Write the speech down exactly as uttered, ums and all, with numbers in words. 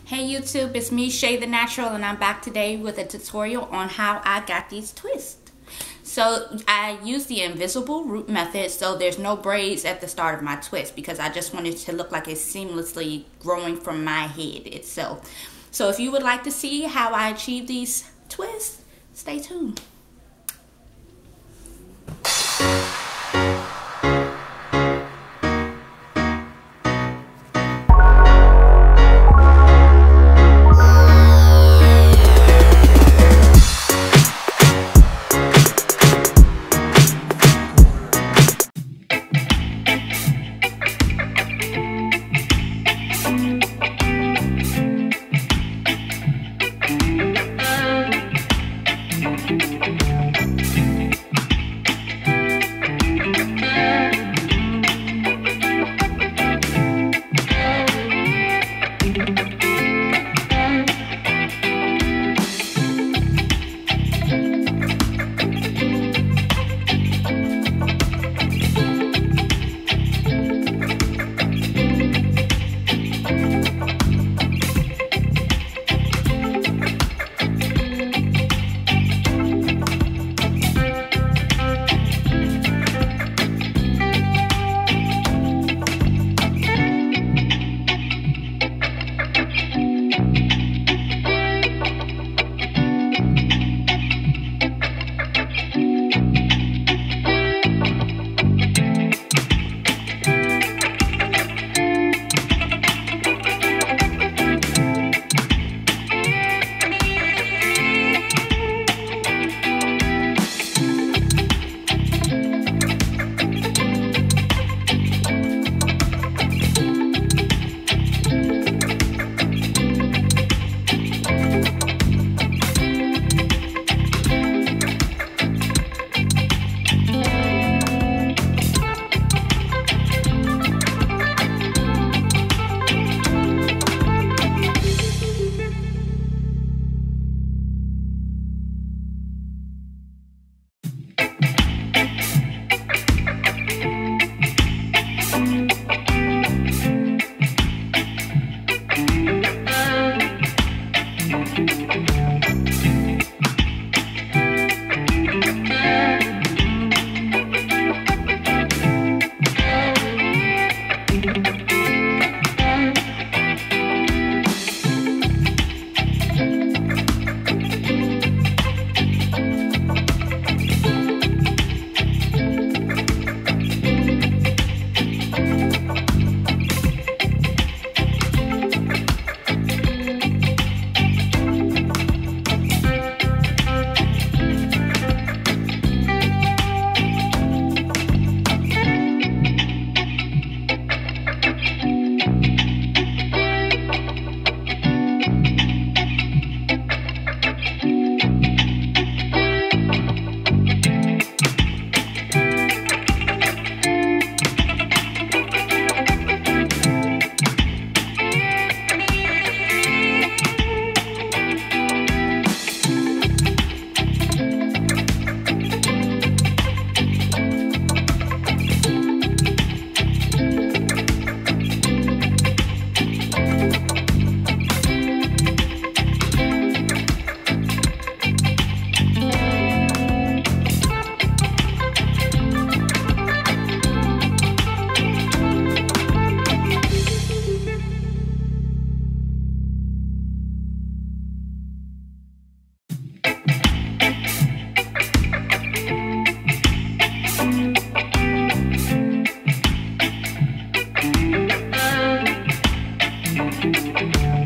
Hey YouTube, it's me, Shay the Natural, and I'm back today with a tutorial on how I got these twists. So I used the invisible root method, so there's no braids at the start of my twist because I just wanted it to look like it's seamlessly growing from my head itself. So if you would like to see how I achieve these twists, stay tuned. Thank you.